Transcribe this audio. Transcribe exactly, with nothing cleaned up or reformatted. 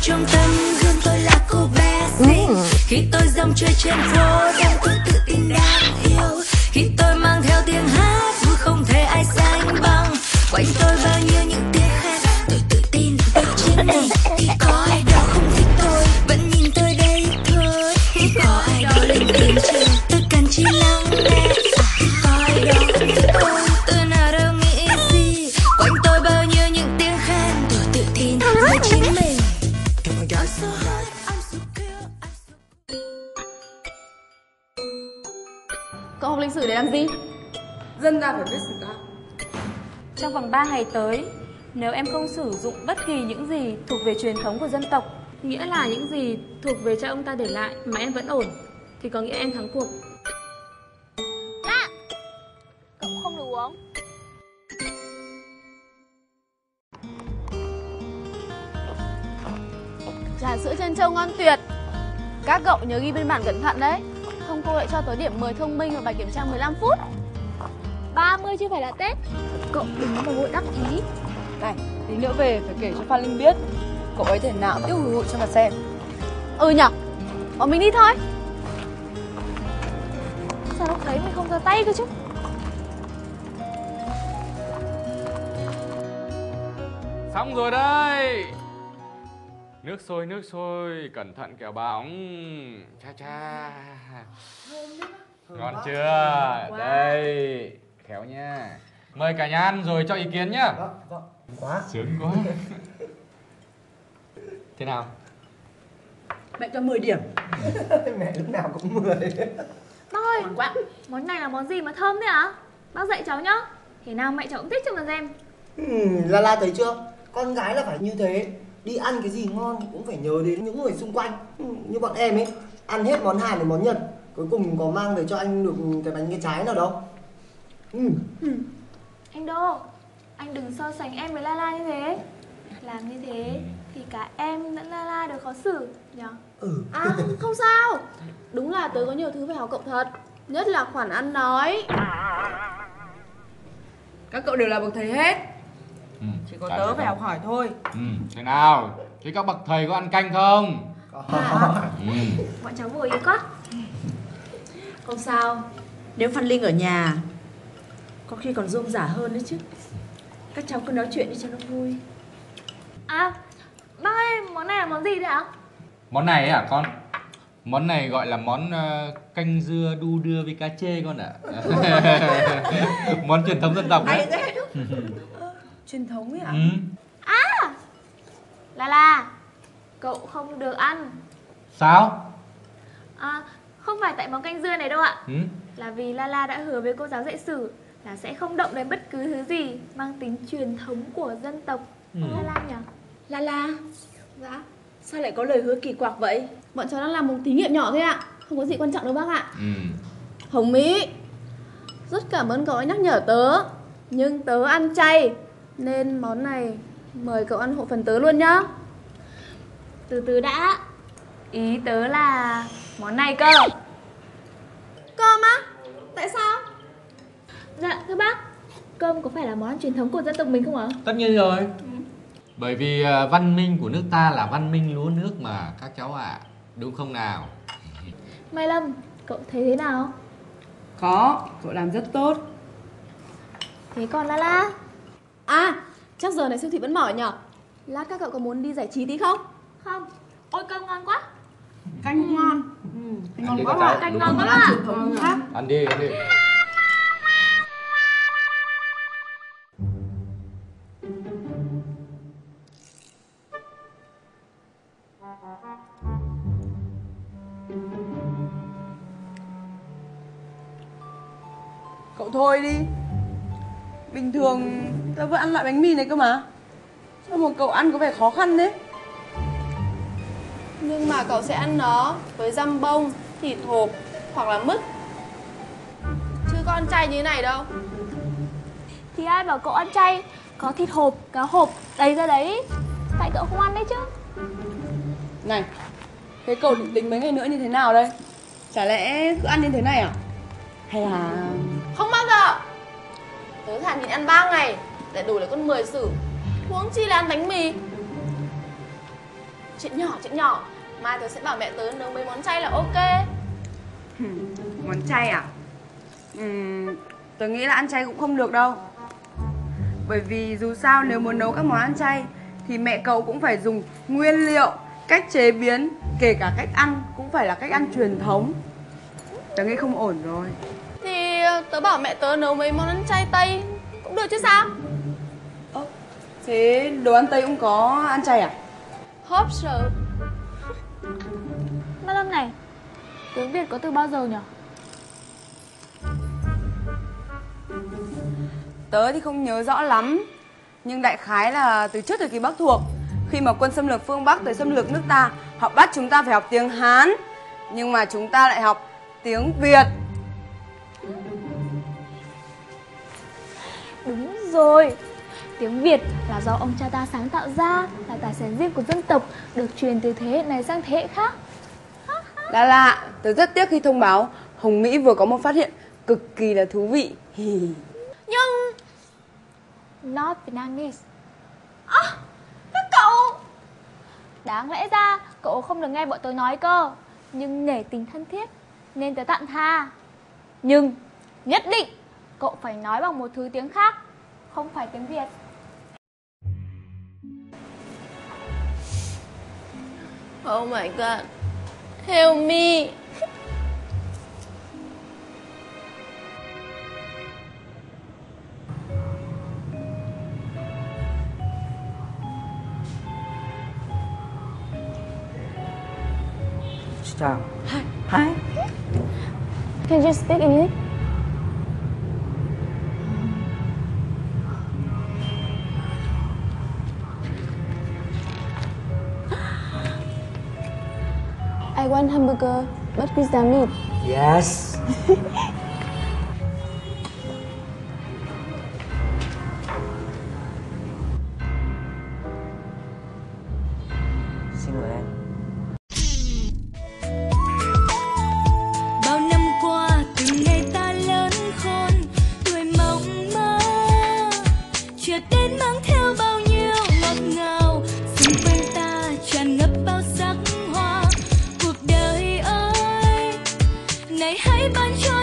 trong tâm hương tôi là cô bé xinh. ừ. Khi tôi dòng chơi trên phố đang tôi tự tin đáng yêu. Khi tôi mang theo tiếng hát vui không thể ai sánh bằng. Quanh tôi bao nhiêu những tiếng khen, tôi tự tin với chính mình. Thì có ai đó không thích tôi vẫn nhìn tôi đây thôi. Thì có ai đó lên tiếng chê tôi cần chỉ lắng nghe. Thì có ai đó không thích tôi tôi nào đâu nghĩ gì. Quanh tôi bao nhiêu những tiếng khen, tôi tự tin với chính mình. I'm so hot, I'm so cool, I'm so... Cậu học lịch sử để làm gì? Dân ta phải biết sử ta. Trong vòng ba ngày tới, nếu em không sử dụng bất kỳ những gì thuộc về truyền thống của dân tộc, nghĩa là những gì thuộc về cha ông ta để lại mà em vẫn ổn, thì có nghĩa em thắng cuộc. À, cậu không được uống. Trà sữa trân châu ngon tuyệt. Các cậu nhớ ghi biên bản cẩn thận đấy, không cô lại cho tới điểm mười thông minh vào bài kiểm tra mười lăm phút. Ba mươi chưa phải là Tết. Cậu đừng có mà vội đắc ý. Này, tí nữa về phải kể cho Phan Linh biết. Cậu ấy thể nào tiêu hủy hụi cho mà xem. Ừ nhở. Bọn mình đi thôi. Sao lúc đấy mình không ra tay cơ chứ? Xong rồi đây. Nước sôi, nước sôi, cẩn thận kẻo bỏng. Cha cha. Ngon chưa? Đây, khéo nha. Mời cả nhà ăn rồi cho ý kiến nhá. Vâng, vâng. Quá. Sướng quá. Thế nào? Mẹ cho mười điểm. Mẹ lúc nào cũng mười. Bác ơi, món này là món gì mà thơm thế ạ? Bác dạy cháu nhá. Thế nào mẹ cháu cũng thích cho mà xem. Ừ, La La thấy chưa? Con gái là phải như thế. Đi ăn cái gì ngon thì cũng phải nhớ đến những người xung quanh. Ừ, như bọn em ấy, ăn hết món Hàn đến món Nhật, cuối cùng có mang về cho anh được cái bánh cái trái nào đâu. Ừ. Ừ. Anh Đô, anh đừng so sánh em với La La như thế. Làm như thế thì cả em lẫn La La đều khó xử nhở? Ừ. À không sao. Đúng là tớ có nhiều thứ phải học cậu thật. Nhất là khoản ăn nói. Các cậu đều là bậc thầy hết. Ừ, Chỉ có tớ phải học hỏi thôi. Ừ, thế nào? Thế các bậc thầy có ăn canh không? Có. Ừ. Bọn cháu vừa ý quá. Không sao. Nếu Phan Linh ở nhà có khi còn rôm rả hơn đấy chứ. Các cháu cứ nói chuyện đi cho nó vui. À, bác ơi, món này là món gì đấy ạ? Món này ấy à con? Món này gọi là món uh, canh dưa đu đưa với cá chê con ạ. Món truyền thống dân tộc đấy. Truyền thống ấy ạ? Ừ. À, La La, cậu không được ăn. Sao? À, không phải tại món canh dưa này đâu ạ. Ừ? Là vì La La đã hứa với cô giáo dạy sử là sẽ không động đến bất cứ thứ gì mang tính truyền thống của dân tộc. Ừ. La La nhỉ? La La, Dạ. sao lại có lời hứa kỳ quặc vậy? Bọn cháu đang làm một thí nghiệm nhỏ thôi ạ. Không có gì quan trọng đâu bác ạ. Ừ. Hồng Mỹ, rất cảm ơn cậu đã nhắc nhở tớ. Nhưng tớ ăn chay, nên món này mời cậu ăn hộ phần tớ luôn nhá. Từ từ đã. Ý tớ là món này cơ. Cơm á? Tại sao? Dạ thưa bác, cơm có phải là món ăn truyền thống của dân tộc mình không ạ? Tất nhiên rồi. Ừ. Bởi vì uh, văn minh của nước ta là văn minh lúa nước mà các cháu ạ. À. Đúng không nào? Mai Lâm, cậu thấy thế nào? Có, cậu làm rất tốt. Thế còn La La? À, chắc giờ này siêu thị vẫn mở nhở? Lát các cậu có muốn đi giải trí tí không? Không. Ôi cơm ngon quá. Canh ngon. Ừ. Canh ngon quá ạ. Canh ngon quá ạ. Truyền thống khác. Ăn đi, ăn đi. Cậu thôi đi. Bình thường tớ vẫn ăn loại bánh mì này cơ mà. Sao một cậu ăn có vẻ khó khăn đấy? Nhưng mà cậu sẽ ăn nó với dăm bông, thịt hộp hoặc là mứt. Chứ có ăn chay như thế này đâu. Thì ai bảo cậu ăn chay? Có thịt hộp, cá hộp đầy ra đấy. Tại cậu không ăn đấy chứ. Này, thế cậu định tính mấy ngày nữa như thế nào đây? Chả lẽ cứ ăn như thế này à? Hay là... Không bao giờ. Tớ thà nhịn ăn ba ngày để đủ lại con mười sử. Huống chi là ăn bánh mì. Chuyện nhỏ, chuyện nhỏ. Mai tớ sẽ bảo mẹ tớ nấu mấy món chay là ok. Món chay à? Uhm, tớ nghĩ là ăn chay cũng không được đâu. Bởi vì dù sao nếu muốn nấu các món ăn chay thì mẹ cậu cũng phải dùng nguyên liệu, cách chế biến, kể cả cách ăn cũng phải là cách ăn truyền thống. Tớ nghĩ không ổn rồi. Thì tớ bảo mẹ tớ nấu mấy món ăn chay Tây cũng được chứ sao? Ơ, thế đồ ăn Tây cũng có ăn chay à? Hope so. Madam này, tiếng Việt có từ bao giờ nhỉ? Tớ thì không nhớ rõ lắm, nhưng đại khái là từ trước thời kỳ Bắc thuộc. Khi mà quân xâm lược phương Bắc tới xâm lược nước ta, họ bắt chúng ta phải học tiếng Hán, nhưng mà chúng ta lại học tiếng Việt. Đúng rồi, tiếng Việt là do ông cha ta sáng tạo ra, là tài sản riêng của dân tộc, được truyền từ thế hệ này sang thế hệ khác. Lạ lạ, tớ rất tiếc khi thông báo Hồng Mỹ vừa có một phát hiện cực kỳ là thú vị. Nhưng not Vietnamese. À, các cậu, đáng lẽ ra cậu không được nghe bọn tớ nói cơ, nhưng nể tình thân thiết nên tớ tạm tha. Nhưng nhất định cậu phải nói bằng một thứ tiếng khác, không phải tiếng Việt. Oh my god, help me. Chào. Hi. Hi. Can you speak English? I want hamburger, but pizza meat. Yes. Xin mời em. Bao năm qua từng ngày ta lớn khôn, tuổi mộng mơ, chưa đến mang theo bao nhiêu ngọt ngào, xung quanh ta tràn ngập bao sắc hoa. Cuộc đời ơi, này hãy ban cho